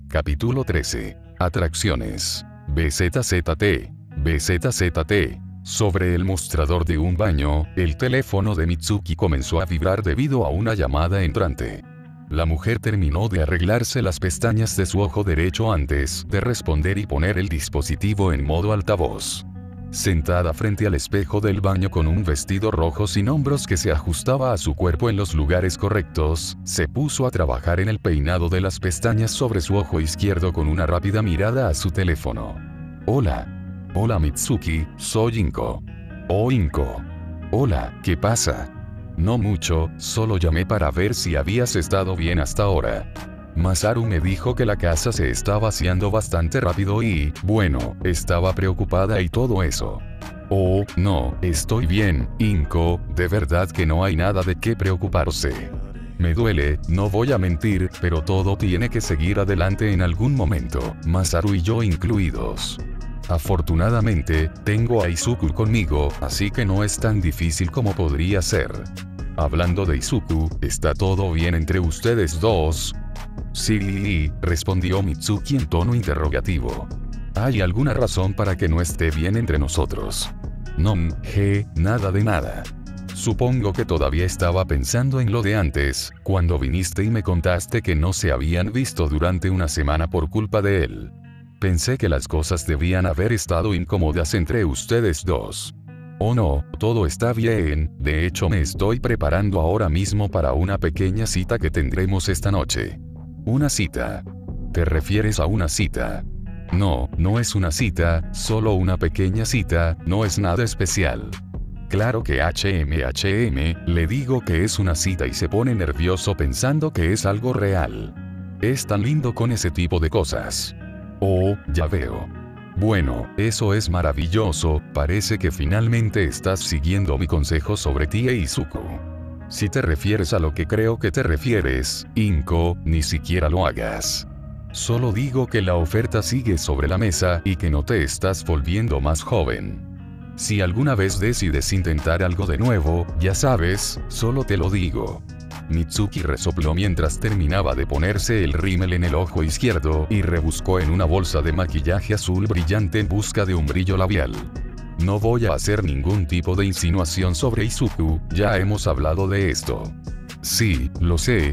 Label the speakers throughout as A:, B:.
A: Capítulo 13. Atracciones. BZZT. BZZT. Sobre el mostrador de un baño, el teléfono de Mitsuki comenzó a vibrar debido a una llamada entrante. La mujer terminó de arreglarse las pestañas de su ojo derecho antes de responder y poner el dispositivo en modo altavoz. Sentada frente al espejo del baño con un vestido rojo sin hombros que se ajustaba a su cuerpo en los lugares correctos, se puso a trabajar en el peinado de las pestañas sobre su ojo izquierdo con una rápida mirada a su teléfono. Hola. Hola Mitsuki, soy Inko. Oh Inko. Hola, ¿qué pasa? No mucho, solo llamé para ver si habías estado bien hasta ahora. Masaru me dijo que la casa se está vaciando bastante rápido y, bueno, estaba preocupada y todo eso. Oh, no, estoy bien, Inko, de verdad que no hay nada de qué preocuparse. Me duele, no voy a mentir, pero todo tiene que seguir adelante en algún momento, Masaru y yo incluidos. Afortunadamente, tengo a Izuku conmigo, así que no es tan difícil como podría ser. Hablando de Izuku, ¿está todo bien entre ustedes dos? Sí, respondió Mitsuki en tono interrogativo. ¿Hay alguna razón para que no esté bien entre nosotros? No, nada de nada. Supongo que todavía estaba pensando en lo de antes, cuando viniste y me contaste que no se habían visto durante una semana por culpa de él. Pensé que las cosas debían haber estado incómodas entre ustedes dos. Oh no, todo está bien, de hecho me estoy preparando ahora mismo para una pequeña cita que tendremos esta noche. ¿Una cita? ¿Te refieres a una cita? No, no es una cita, solo una pequeña cita, no es nada especial. Claro que le digo que es una cita y se pone nervioso pensando que es algo real. Es tan lindo con ese tipo de cosas. Oh, ya veo. Bueno, eso es maravilloso, parece que finalmente estás siguiendo mi consejo sobre ti e Izuku. Si te refieres a lo que creo que te refieres, Inko, ni siquiera lo hagas. Solo digo que la oferta sigue sobre la mesa y que no te estás volviendo más joven. Si alguna vez decides intentar algo de nuevo, ya sabes, solo te lo digo. Mitsuki resopló mientras terminaba de ponerse el rímel en el ojo izquierdo y rebuscó en una bolsa de maquillaje azul brillante en busca de un brillo labial. No voy a hacer ningún tipo de insinuación sobre Izuku, ya hemos hablado de esto. Sí, lo sé.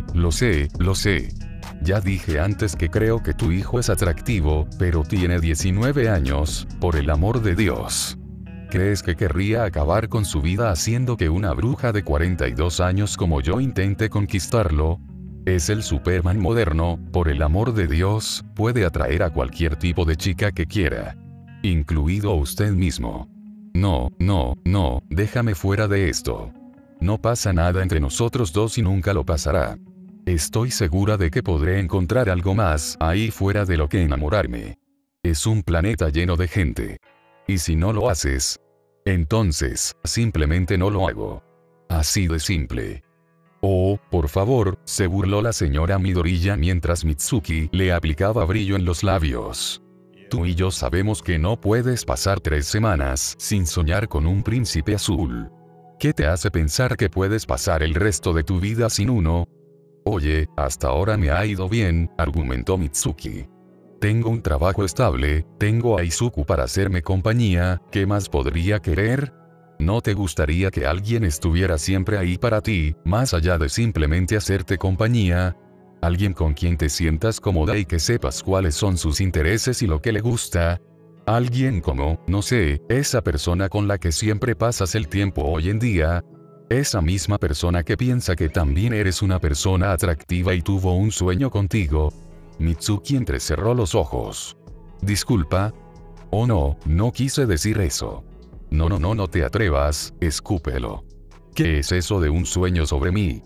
A: Ya dije antes que creo que tu hijo es atractivo, pero tiene 19 años, por el amor de Dios. ¿Crees que querría acabar con su vida haciendo que una bruja de 42 años como yo intente conquistarlo? Es el Superman moderno, por el amor de Dios, puede atraer a cualquier tipo de chica que quiera. Incluido usted mismo. No, déjame fuera de esto. No pasa nada entre nosotros dos y nunca lo pasará. Estoy segura de que podré encontrar algo más ahí fuera de lo que enamorarme. Es un planeta lleno de gente. Y si no lo haces, entonces, simplemente no lo hago. Así de simple. Oh, por favor, se burló la señora Midoriya mientras Mitsuki le aplicaba brillo en los labios. Tú y yo sabemos que no puedes pasar 3 semanas sin soñar con un príncipe azul. ¿Qué te hace pensar que puedes pasar el resto de tu vida sin uno? Oye, hasta ahora me ha ido bien, argumentó Mitsuki. Tengo un trabajo estable, tengo a Izuku para hacerme compañía, ¿qué más podría querer? ¿No te gustaría que alguien estuviera siempre ahí para ti, más allá de simplemente hacerte compañía? Alguien con quien te sientas cómoda y que sepas cuáles son sus intereses y lo que le gusta. Alguien como, no sé, esa persona con la que siempre pasas el tiempo hoy en día. Esa misma persona que piensa que también eres una persona atractiva y tuvo un sueño contigo. Mitsuki entrecerró los ojos. Disculpa. Oh no quise decir eso. No te atrevas, escúpelo. ¿Qué es eso de un sueño sobre mí?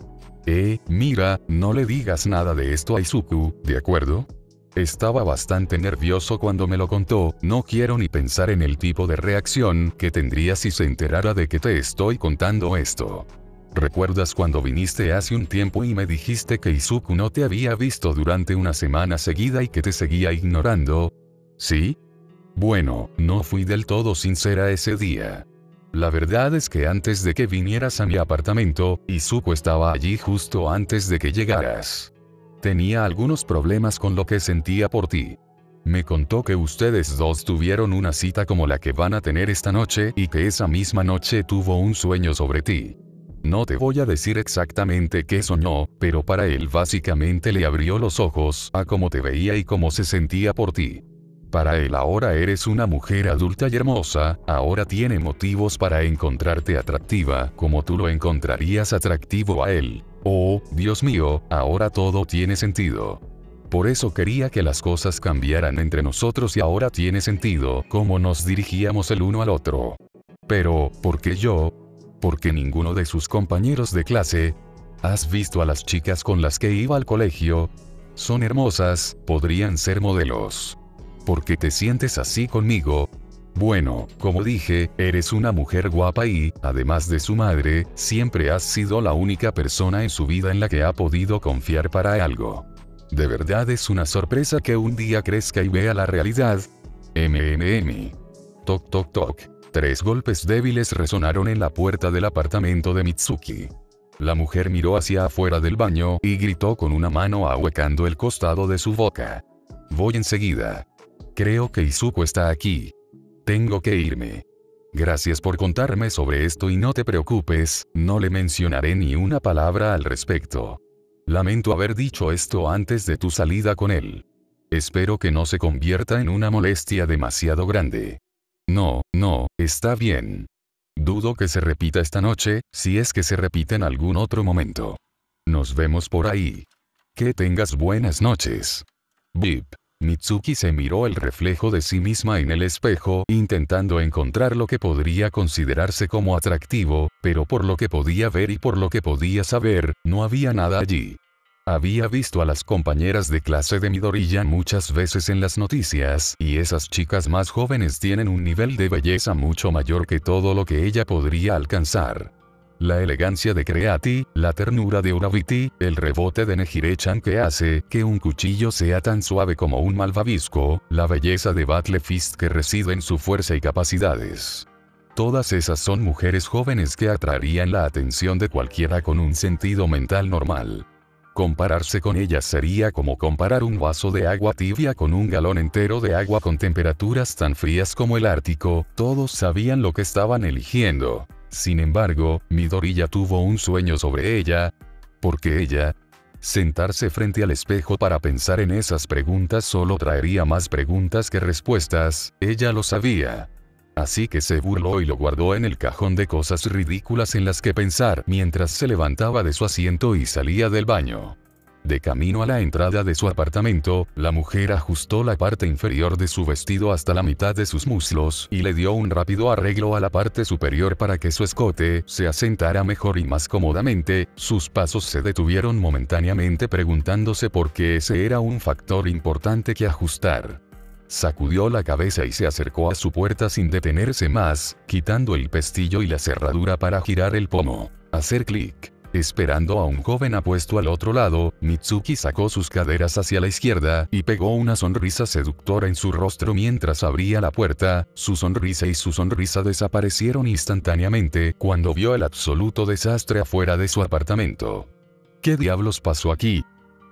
A: Mira, no le digas nada de esto a Izuku, ¿de acuerdo? Estaba bastante nervioso cuando me lo contó, no quiero ni pensar en el tipo de reacción que tendría si se enterara de que te estoy contando esto. ¿Recuerdas cuando viniste hace un tiempo y me dijiste que Izuku no te había visto durante una semana seguida y que te seguía ignorando? ¿Sí? Bueno, no fui del todo sincera ese día. La verdad es que antes de que vinieras a mi apartamento, Izuku estaba allí justo antes de que llegaras. Tenía algunos problemas con lo que sentía por ti. Me contó que ustedes dos tuvieron una cita como la que van a tener esta noche y que esa misma noche tuvo un sueño sobre ti. No te voy a decir exactamente qué soñó, pero para él básicamente le abrió los ojos a cómo te veía y cómo se sentía por ti. Para él ahora eres una mujer adulta y hermosa, ahora tiene motivos para encontrarte atractiva, como tú lo encontrarías atractivo a él. Oh, Dios mío, ahora todo tiene sentido. Por eso quería que las cosas cambiaran entre nosotros y ahora tiene sentido cómo nos dirigíamos el uno al otro. Pero, ¿por qué yo? Porque ninguno de sus compañeros de clase. ¿Has visto a las chicas con las que iba al colegio? Son hermosas, podrían ser modelos. ¿Por qué te sientes así conmigo? Bueno, como dije, eres una mujer guapa y, además de su madre, siempre has sido la única persona en su vida en la que ha podido confiar para algo. ¿De verdad es una sorpresa que un día crezca y vea la realidad? Toc toc toc. 3 golpes débiles resonaron en la puerta del apartamento de Mitsuki. La mujer miró hacia afuera del baño y gritó con una mano ahuecando el costado de su boca. Voy enseguida. Creo que Izuku está aquí. Tengo que irme. Gracias por contarme sobre esto y no te preocupes, no le mencionaré ni una palabra al respecto. Lamento haber dicho esto antes de tu salida con él. Espero que no se convierta en una molestia demasiado grande. No, está bien. Dudo que se repita esta noche, si es que se repite en algún otro momento. Nos vemos por ahí. Que tengas buenas noches. Bip. Mitsuki se miró el reflejo de sí misma en el espejo, intentando encontrar lo que podría considerarse como atractivo, pero por lo que podía ver y por lo que podía saber, no había nada allí. Había visto a las compañeras de clase de Midoriya muchas veces en las noticias, y esas chicas más jóvenes tienen un nivel de belleza mucho mayor que todo lo que ella podría alcanzar. La elegancia de Creati, la ternura de Urabiti, el rebote de Nejire-chan que hace que un cuchillo sea tan suave como un malvavisco, la belleza de Battle Fist que reside en su fuerza y capacidades. Todas esas son mujeres jóvenes que atraerían la atención de cualquiera con un sentido mental normal. Compararse con ellas sería como comparar un vaso de agua tibia con un galón entero de agua con temperaturas tan frías como el Ártico. Todos sabían lo que estaban eligiendo. Sin embargo, Midoriya tuvo un sueño sobre ella. Porque ella, sentarse frente al espejo para pensar en esas preguntas solo traería más preguntas que respuestas, ella lo sabía. Así que se burló y lo guardó en el cajón de cosas ridículas en las que pensar mientras se levantaba de su asiento y salía del baño. De camino a la entrada de su apartamento, la mujer ajustó la parte inferior de su vestido hasta la mitad de sus muslos y le dio un rápido arreglo a la parte superior para que su escote se asentara mejor y más cómodamente. Sus pasos se detuvieron momentáneamente preguntándose por qué ese era un factor importante que ajustar. Sacudió la cabeza y se acercó a su puerta sin detenerse más, quitando el pestillo y la cerradura para girar el pomo. Hacer clic. Esperando a un joven apuesto al otro lado, Mitsuki sacó sus caderas hacia la izquierda y pegó una sonrisa seductora en su rostro mientras abría la puerta. Su sonrisa y su sonrisa desaparecieron instantáneamente cuando vio el absoluto desastre afuera de su apartamento. ¿Qué diablos pasó aquí?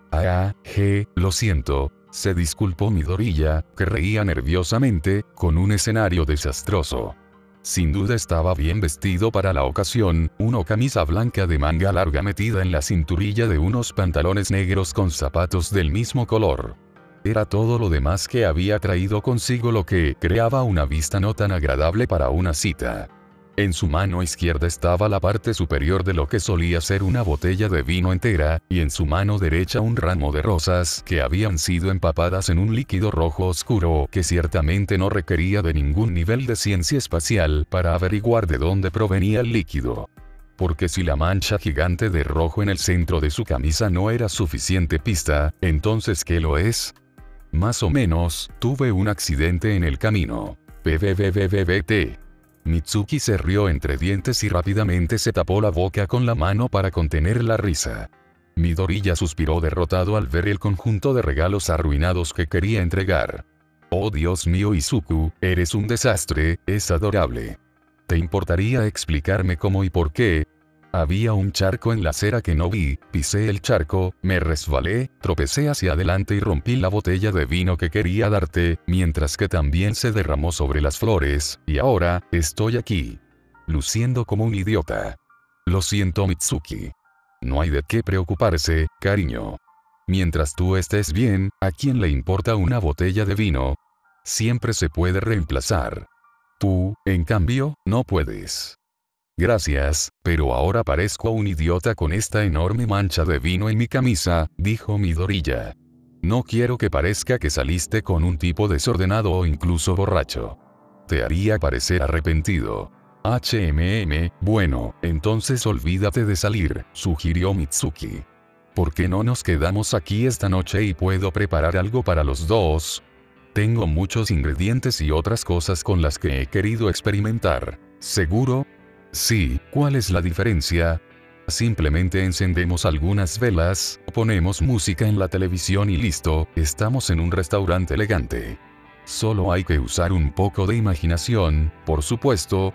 A: Lo siento. Se disculpó Midoriya, que reía nerviosamente, con un escenario desastroso. Sin duda estaba bien vestido para la ocasión, una camisa blanca de manga larga metida en la cinturilla de unos pantalones negros con zapatos del mismo color. Era todo lo demás que había traído consigo lo que creaba una vista no tan agradable para una cita. En su mano izquierda estaba la parte superior de lo que solía ser una botella de vino entera, y en su mano derecha un ramo de rosas que habían sido empapadas en un líquido rojo oscuro que ciertamente no requería de ningún nivel de ciencia espacial para averiguar de dónde provenía el líquido. Porque si la mancha gigante de rojo en el centro de su camisa no era suficiente pista, entonces ¿qué lo es? Más o menos, tuve un accidente en el camino. PBBBBT. Mitsuki se rió entre dientes y rápidamente se tapó la boca con la mano para contener la risa. Midoriya suspiró derrotado al ver el conjunto de regalos arruinados que quería entregar. Oh Dios mío Izuku, eres un desastre, es adorable. ¿Te importaría explicarme cómo y por qué? Había un charco en la acera que no vi, pisé el charco, me resbalé, tropecé hacia adelante y rompí la botella de vino que quería darte, mientras que también se derramó sobre las flores, y ahora, estoy aquí. Luciendo como un idiota. Lo siento, Mitsuki. No hay de qué preocuparse, cariño. Mientras tú estés bien, ¿a quién le importa una botella de vino? Siempre se puede reemplazar. Tú, en cambio, no puedes. Gracias, pero ahora parezco un idiota con esta enorme mancha de vino en mi camisa, dijo Midoriya. No quiero que parezca que saliste con un tipo desordenado o incluso borracho. Te haría parecer arrepentido. Bueno, entonces olvídate de salir, sugirió Mitsuki. ¿Por qué no nos quedamos aquí esta noche y puedo preparar algo para los dos? Tengo muchos ingredientes y otras cosas con las que he querido experimentar. ¿Seguro? Sí, ¿cuál es la diferencia? Simplemente encendemos algunas velas, ponemos música en la televisión y listo, estamos en un restaurante elegante. Solo hay que usar un poco de imaginación, por supuesto,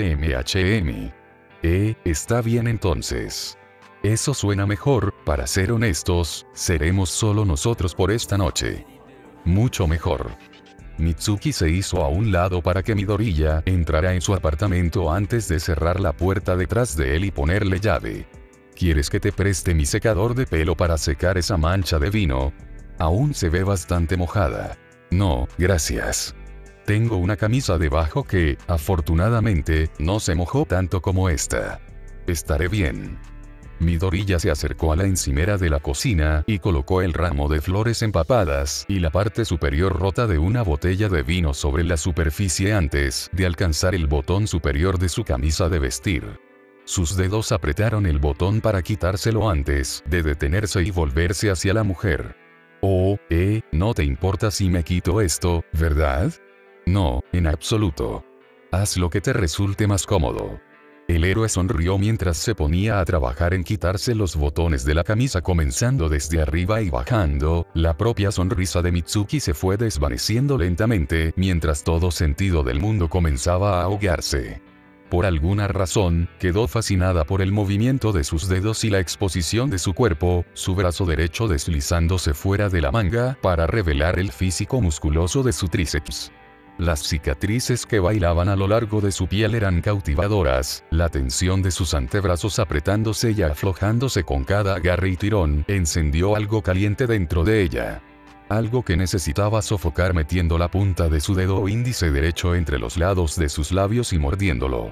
A: está bien entonces. Eso suena mejor, para ser honestos, seremos solo nosotros por esta noche. Mucho mejor. Mitsuki se hizo a un lado para que Midoriya entrara en su apartamento antes de cerrar la puerta detrás de él y ponerle llave. ¿Quieres que te preste mi secador de pelo para secar esa mancha de vino? Aún se ve bastante mojada. No, gracias. Tengo una camisa debajo que, afortunadamente, no se mojó tanto como esta. Estaré bien. Midoriya se acercó a la encimera de la cocina y colocó el ramo de flores empapadas y la parte superior rota de una botella de vino sobre la superficie antes de alcanzar el botón superior de su camisa de vestir. Sus dedos apretaron el botón para quitárselo antes de detenerse y volverse hacia la mujer. Oh, no te importa si me quito esto, ¿verdad? No, en absoluto. Haz lo que te resulte más cómodo. El héroe sonrió mientras se ponía a trabajar en quitarse los botones de la camisa comenzando desde arriba y bajando, la propia sonrisa de Mitsuki se fue desvaneciendo lentamente mientras todo sentido del mundo comenzaba a ahogarse. Por alguna razón, quedó fascinada por el movimiento de sus dedos y la exposición de su cuerpo, su brazo derecho deslizándose fuera de la manga para revelar el físico musculoso de su tríceps. Las cicatrices que bailaban a lo largo de su piel eran cautivadoras, la tensión de sus antebrazos apretándose y aflojándose con cada agarre y tirón encendió algo caliente dentro de ella. Algo que necesitaba sofocar metiendo la punta de su dedo índice derecho entre los lados de sus labios y mordiéndolo.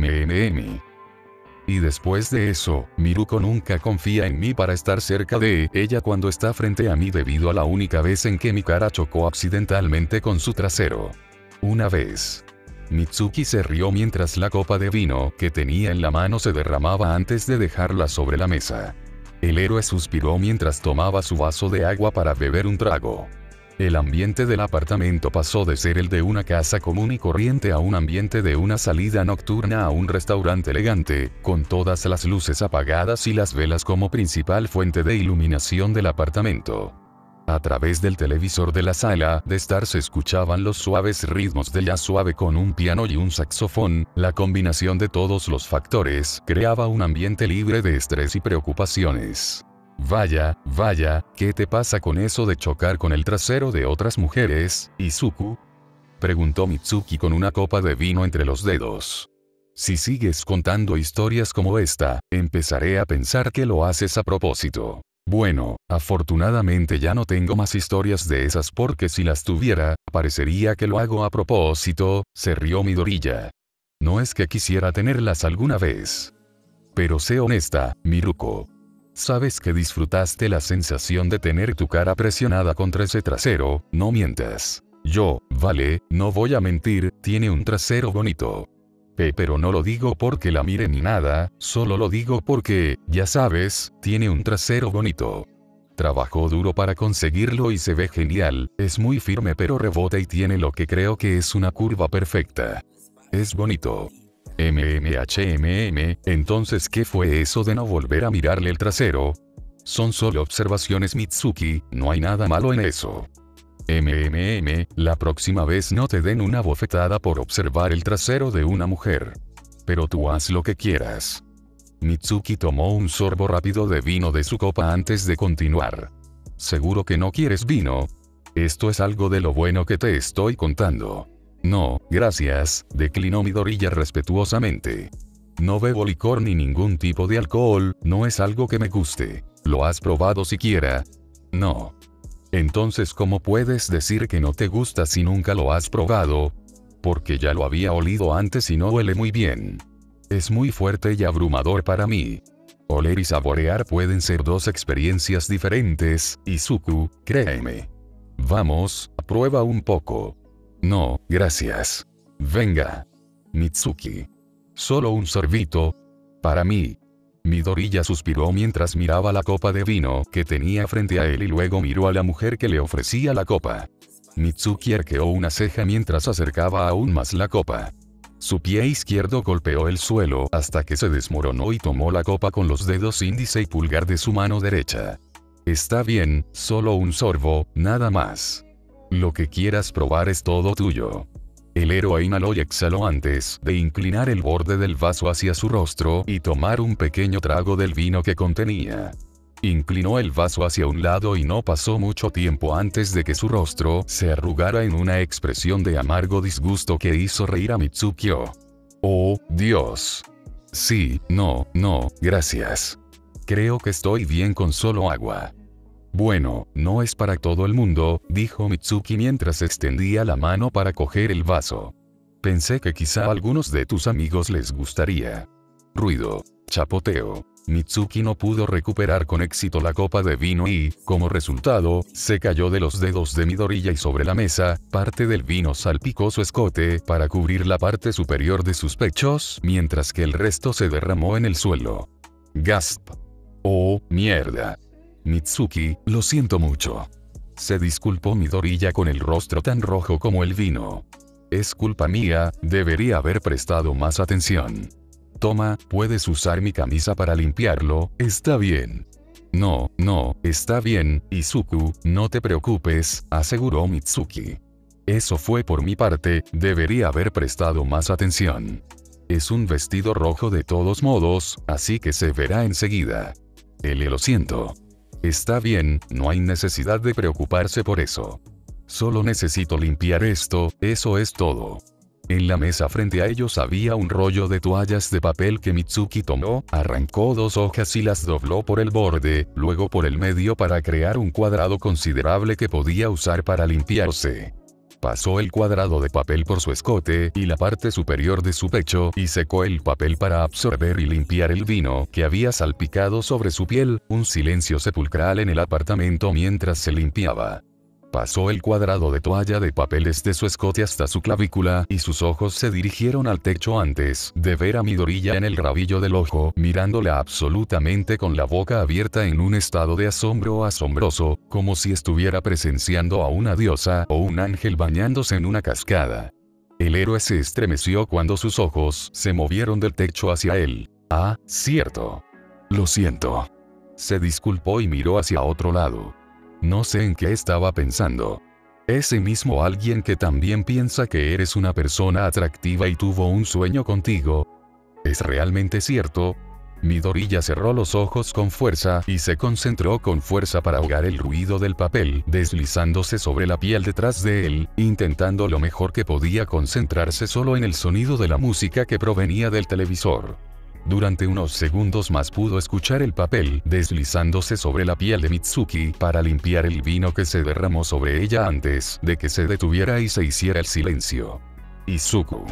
A: Y después de eso, Miruko nunca confía en mí para estar cerca de ella cuando está frente a mí debido a la única vez en que mi cara chocó accidentalmente con su trasero. Una vez. Mitsuki se rió mientras la copa de vino que tenía en la mano se derramaba antes de dejarla sobre la mesa. El héroe suspiró mientras tomaba su vaso de agua para beber un trago. El ambiente del apartamento pasó de ser el de una casa común y corriente a un ambiente de una salida nocturna a un restaurante elegante, con todas las luces apagadas y las velas como principal fuente de iluminación del apartamento. A través del televisor de la sala de estar se escuchaban los suaves ritmos de jazz suave con un piano y un saxofón, la combinación de todos los factores creaba un ambiente libre de estrés y preocupaciones. Vaya, ¿qué te pasa con eso de chocar con el trasero de otras mujeres, Izuku? Preguntó Mitsuki con una copa de vino entre los dedos. Si sigues contando historias como esta, empezaré a pensar que lo haces a propósito. Bueno, afortunadamente ya no tengo más historias de esas porque si las tuviera, parecería que lo hago a propósito, se rió Midoriya. No es que quisiera tenerlas alguna vez. Pero sé honesta, Miruko. Sabes que disfrutaste la sensación de tener tu cara presionada contra ese trasero, no mientas. No voy a mentir, tiene un trasero bonito. Pero no lo digo porque la mire ni nada, solo lo digo porque, ya sabes, tiene un trasero bonito. Trabajó duro para conseguirlo y se ve genial, es muy firme pero rebota y tiene lo que creo que es una curva perfecta. Es bonito. Entonces ¿qué fue eso de no volver a mirarle el trasero? Son solo observaciones, Mitsuki, no hay nada malo en eso. La próxima vez no te den una bofetada por observar el trasero de una mujer. Pero tú haz lo que quieras. Mitsuki tomó un sorbo rápido de vino de su copa antes de continuar. ¿Seguro que no quieres vino? Esto es algo de lo bueno que te estoy contando. No, gracias, declinó Midoriya respetuosamente. No bebo licor ni ningún tipo de alcohol, no es algo que me guste. ¿Lo has probado siquiera? No. Entonces, ¿cómo puedes decir que no te gusta si nunca lo has probado? Porque ya lo había olido antes y no huele muy bien. Es muy fuerte y abrumador para mí. Oler y saborear pueden ser dos experiencias diferentes, Izuku, créeme. Vamos, prueba un poco. No, gracias. Venga. Mitsuki. Solo un sorbito. Para mí. Midoriya suspiró mientras miraba la copa de vino que tenía frente a él y luego miró a la mujer que le ofrecía la copa. Mitsuki arqueó una ceja mientras acercaba aún más la copa. Su pie izquierdo golpeó el suelo hasta que se desmoronó y tomó la copa con los dedos índice y pulgar de su mano derecha. Está bien, solo un sorbo, nada más. Lo que quieras probar es todo tuyo. El héroe inhaló y exhaló antes de inclinar el borde del vaso hacia su rostro y tomar un pequeño trago del vino que contenía. Inclinó el vaso hacia un lado y no pasó mucho tiempo antes de que su rostro se arrugara en una expresión de amargo disgusto que hizo reír a Mitsuki. Oh, Dios. Sí, no, gracias. Creo que estoy bien con solo agua. Bueno, no es para todo el mundo, dijo Mitsuki mientras extendía la mano para coger el vaso. Pensé que quizá a algunos de tus amigos les gustaría. Ruido. Chapoteo. Mitsuki no pudo recuperar con éxito la copa de vino y, como resultado, se cayó de los dedos de Midoriya y sobre la mesa, parte del vino salpicó su escote para cubrir la parte superior de sus pechos, mientras que el resto se derramó en el suelo. Gasp. Oh, mierda. Mitsuki, lo siento mucho. Se disculpó Midoriya con el rostro tan rojo como el vino. Es culpa mía, debería haber prestado más atención. Toma, puedes usar mi camisa para limpiarlo, está bien. No, está bien, Izuku, no te preocupes, aseguró Mitsuki. Eso fue por mi parte, debería haber prestado más atención. Es un vestido rojo de todos modos, así que se verá enseguida. Lo siento. Está bien, no hay necesidad de preocuparse por eso. Solo necesito limpiar esto, eso es todo. En la mesa frente a ellos había un rollo de toallas de papel que Mitsuki tomó, arrancó 2 hojas y las dobló por el borde, luego por el medio para crear un cuadrado considerable que podía usar para limpiarse. Pasó el cuadrado de papel por su escote y la parte superior de su pecho y secó el papel para absorber y limpiar el vino que había salpicado sobre su piel, un silencio sepulcral en el apartamento mientras se limpiaba. Pasó el cuadrado de toalla de papel desde su escote hasta su clavícula y sus ojos se dirigieron al techo antes de ver a Midoriya en el rabillo del ojo, mirándola absolutamente con la boca abierta en un estado de asombro asombroso, como si estuviera presenciando a una diosa o un ángel bañándose en una cascada. El héroe se estremeció cuando sus ojos se movieron del techo hacia él. Ah, cierto. Lo siento. Se disculpó y miró hacia otro lado. No sé en qué estaba pensando. Ese mismo alguien que también piensa que eres una persona atractiva y tuvo un sueño contigo. ¿Es realmente cierto? Midoriya cerró los ojos con fuerza y se concentró con fuerza para ahogar el ruido del papel deslizándose sobre la piel detrás de él, intentando lo mejor que podía concentrarse solo en el sonido de la música que provenía del televisor. Durante unos segundos más pudo escuchar el papel deslizándose sobre la piel de Mitsuki para limpiar el vino que se derramó sobre ella antes de que se detuviera y se hiciera el silencio. Izuku.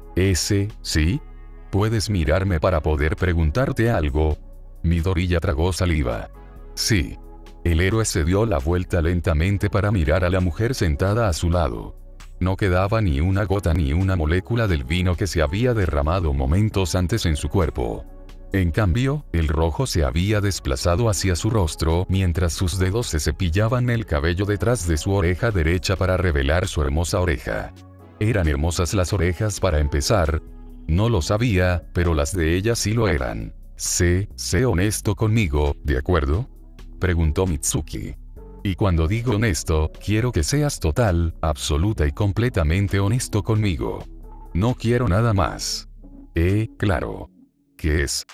A: ¿Sí? ¿Puedes mirarme para poder preguntarte algo? Midoriya tragó saliva. Sí. El héroe se dio la vuelta lentamente para mirar a la mujer sentada a su lado. No quedaba ni una gota ni una molécula del vino que se había derramado momentos antes en su cuerpo. En cambio, el rojo se había desplazado hacia su rostro mientras sus dedos se cepillaban el cabello detrás de su oreja derecha para revelar su hermosa oreja. ¿Eran hermosas las orejas para empezar? No lo sabía, pero las de ella sí lo eran. Sé honesto conmigo, ¿de acuerdo? Preguntó Mitsuki. Y cuando digo honesto, quiero que seas total, absoluta y completamente honesto conmigo. No quiero nada más. Claro. ¿Qué es?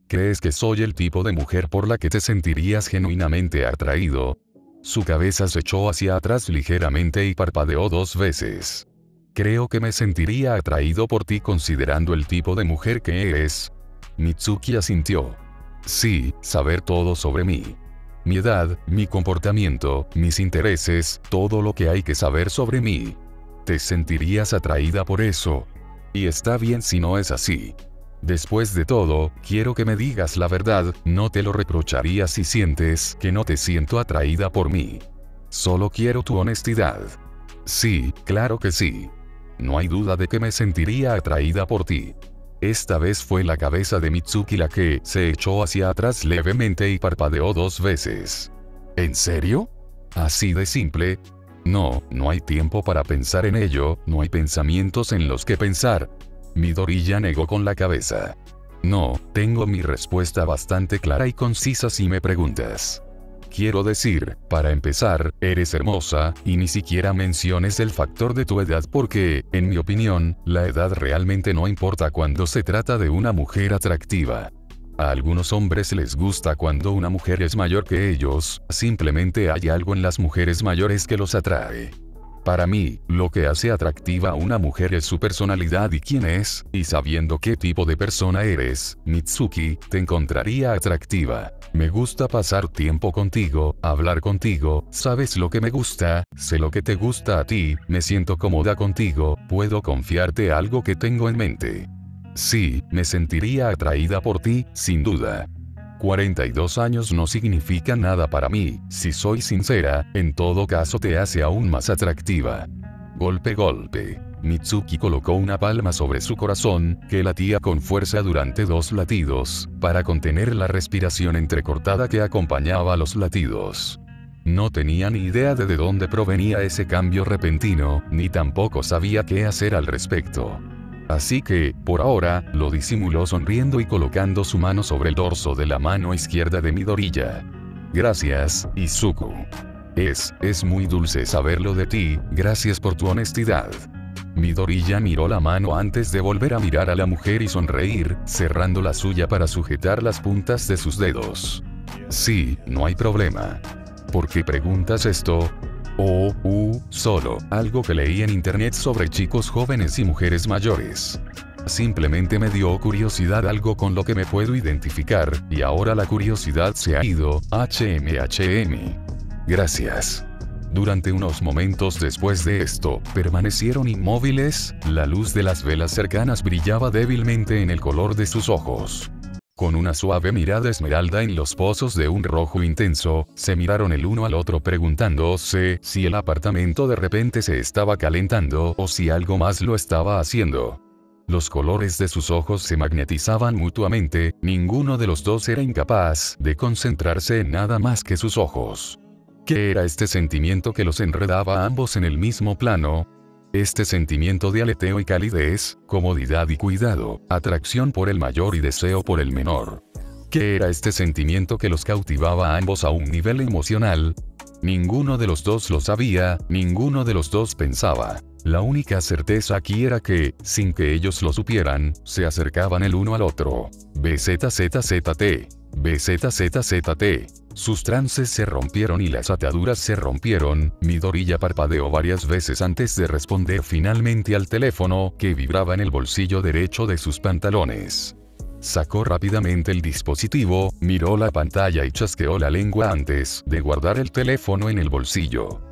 A: ¿Crees que soy el tipo de mujer por la que te sentirías genuinamente atraído? Su cabeza se echó hacia atrás ligeramente y parpadeó 2 veces. Creo que me sentiría atraído por ti considerando el tipo de mujer que eres. Mitsuki asintió. Sí, saber todo sobre mí. Mi edad, mi comportamiento, mis intereses, todo lo que hay que saber sobre mí. Te sentirías atraída por eso. Y está bien si no es así. Después de todo, quiero que me digas la verdad, no te lo reprocharía si sientes que no te siento atraída por mí. Solo quiero tu honestidad. Sí, claro que sí. No hay duda de que me sentiría atraída por ti. Esta vez fue la cabeza de Mitsuki la que se echó hacia atrás levemente y parpadeó 2 veces. ¿En serio? ¿Así de simple? No, no hay tiempo para pensar en ello, no hay pensamientos en los que pensar. Midoriya negó con la cabeza. No, tengo mi respuesta bastante clara y concisa si me preguntas. Quiero decir, para empezar, eres hermosa, y ni siquiera menciones el factor de tu edad porque, en mi opinión, la edad realmente no importa cuando se trata de una mujer atractiva. A algunos hombres les gusta cuando una mujer es mayor que ellos, simplemente hay algo en las mujeres mayores que los atrae. Para mí, lo que hace atractiva a una mujer es su personalidad y quién es, y sabiendo qué tipo de persona eres, Mitsuki, te encontraría atractiva. Me gusta pasar tiempo contigo, hablar contigo, sabes lo que me gusta, sé lo que te gusta a ti, me siento cómoda contigo, puedo confiarte algo que tengo en mente. Sí, me sentiría atraída por ti, sin duda. 42 años no significa nada para mí, si soy sincera, en todo caso te hace aún más atractiva. Golpe golpe. Mitsuki colocó una palma sobre su corazón, que latía con fuerza durante 2 latidos, para contener la respiración entrecortada que acompañaba los latidos. No tenía ni idea de dónde provenía ese cambio repentino, ni tampoco sabía qué hacer al respecto. Así que, por ahora, lo disimuló sonriendo y colocando su mano sobre el dorso de la mano izquierda de Midoriya. Gracias, Izuku. Es muy dulce saberlo de ti, gracias por tu honestidad. Midoriya miró la mano antes de volver a mirar a la mujer y sonreír, cerrando la suya para sujetar las puntas de sus dedos. Sí, no hay problema. ¿Por qué preguntas esto? Solo algo que leí en internet sobre chicos jóvenes y mujeres mayores. Simplemente me dio curiosidad, algo con lo que me puedo identificar, y ahora la curiosidad se ha ido. Gracias. Durante unos momentos después de esto, permanecieron inmóviles, la luz de las velas cercanas brillaba débilmente en el color de sus ojos. Con una suave mirada esmeralda en los pozos de un rojo intenso, se miraron el uno al otro preguntándose si el apartamento de repente se estaba calentando o si algo más lo estaba haciendo. Los colores de sus ojos se magnetizaban mutuamente, ninguno de los dos era incapaz de concentrarse en nada más que sus ojos. ¿Qué era este sentimiento que los enredaba a ambos en el mismo plano? Este sentimiento de aleteo y calidez, comodidad y cuidado, atracción por el mayor y deseo por el menor. ¿Qué era este sentimiento que los cautivaba a ambos a un nivel emocional? Ninguno de los dos lo sabía, ninguno de los dos pensaba. La única certeza aquí era que, sin que ellos lo supieran, se acercaban el uno al otro. BZZZT. BZZZT. Sus trances se rompieron y las ataduras se rompieron. Midoriya parpadeó varias veces antes de responder finalmente al teléfono, que vibraba en el bolsillo derecho de sus pantalones. Sacó rápidamente el dispositivo, miró la pantalla y chasqueó la lengua antes de guardar el teléfono en el bolsillo.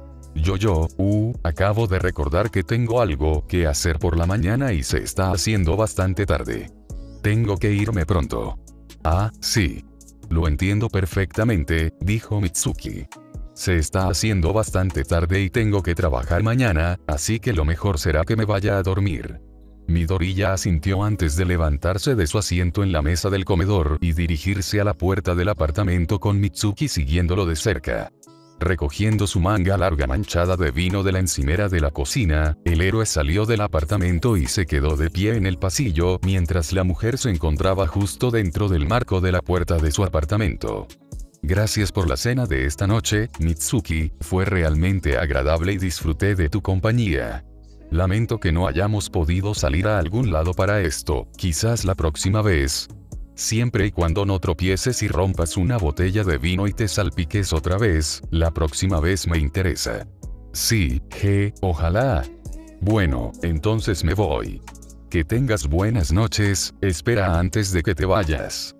A: Acabo de recordar que tengo algo que hacer por la mañana y se está haciendo bastante tarde. Tengo que irme pronto. Ah, sí. Lo entiendo perfectamente, dijo Mitsuki. Se está haciendo bastante tarde y tengo que trabajar mañana, así que lo mejor será que me vaya a dormir. Midoriya asintió antes de levantarse de su asiento en la mesa del comedor y dirigirse a la puerta del apartamento con Mitsuki siguiéndolo de cerca. Recogiendo su manga larga manchada de vino de la encimera de la cocina, el héroe salió del apartamento y se quedó de pie en el pasillo mientras la mujer se encontraba justo dentro del marco de la puerta de su apartamento. Gracias por la cena de esta noche, Mitsuki, fue realmente agradable y disfruté de tu compañía. Lamento que no hayamos podido salir a algún lado para esto, quizás la próxima vez. Siempre y cuando no tropieces y rompas una botella de vino y te salpiques otra vez, la próxima vez me interesa. Sí, ojalá. Bueno, entonces me voy. Que tengas buenas noches, espera antes de que te vayas.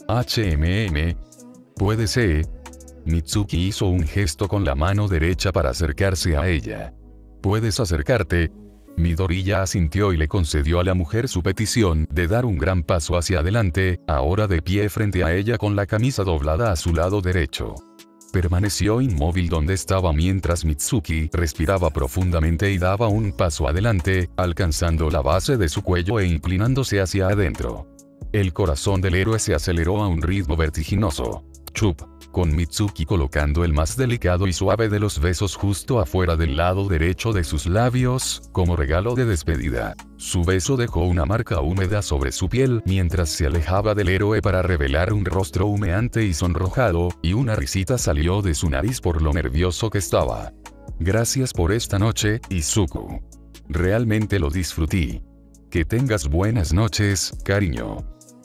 A: Puede ser. Mitsuki hizo un gesto con la mano derecha para acercarse a ella. ¿Puedes acercarte? Midori ya asintió y le concedió a la mujer su petición de dar un gran paso hacia adelante, ahora de pie frente a ella con la camisa doblada a su lado derecho. Permaneció inmóvil donde estaba mientras Mitsuki respiraba profundamente y daba un paso adelante, alcanzando la base de su cuello e inclinándose hacia adentro. El corazón del héroe se aceleró a un ritmo vertiginoso. Chup. Con Mitsuki colocando el más delicado y suave de los besos justo afuera del lado derecho de sus labios, como regalo de despedida. Su beso dejó una marca húmeda sobre su piel mientras se alejaba del héroe para revelar un rostro humeante y sonrojado, y una risita salió de su nariz por lo nervioso que estaba. Gracias por esta noche, Izuku. Realmente lo disfruté. Que tengas buenas noches, cariño.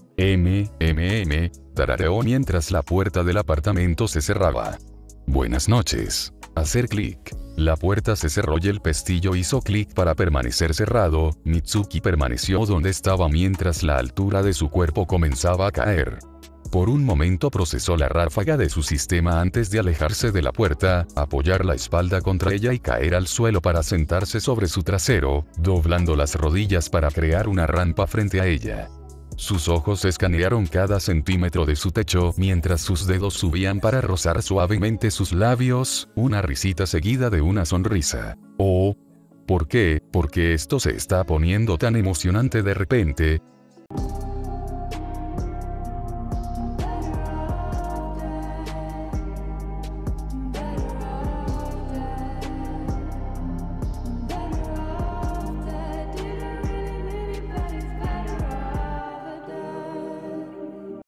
A: Tarareó mientras la puerta del apartamento se cerraba. Buenas noches. Hacer clic. La puerta se cerró y el pestillo hizo clic para permanecer cerrado. Mitsuki permaneció donde estaba mientras la altura de su cuerpo comenzaba a caer. Por un momento procesó la ráfaga de su sistema antes de alejarse de la puerta, apoyar la espalda contra ella y caer al suelo para sentarse sobre su trasero, doblando las rodillas para crear una rampa frente a ella. Sus ojos escanearon cada centímetro de su techo mientras sus dedos subían para rozar suavemente sus labios, una risita seguida de una sonrisa. Oh, ¿por qué? ¿Por qué esto se está poniendo tan emocionante de repente?